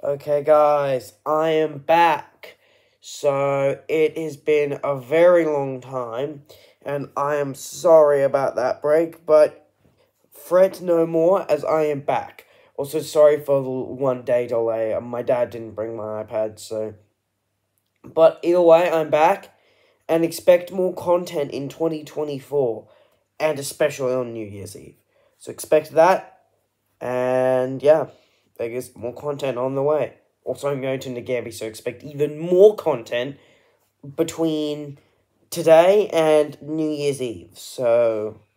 Okay, guys, I am back. So, it has been a very long time, and I am sorry about that break, but fret no more as I am back. Also, sorry for the 1 day delay. My dad didn't bring my iPad, so. But either way, I'm back, and expect more content in 2024, and especially on New Year's Eve. So, expect that. And yeah, there's more content on the way. Also, I'm going to Nagami, so expect even more content between today and New Year's Eve. So,